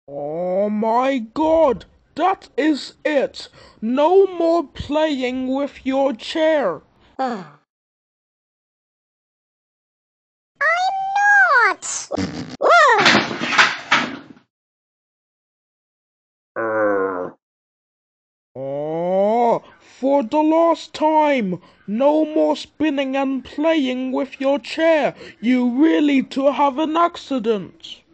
Oh my God, that is it. No more playing with your chair. I'm not! Oh, for the last time, no more spinning and playing with your chair. You really to have an accident.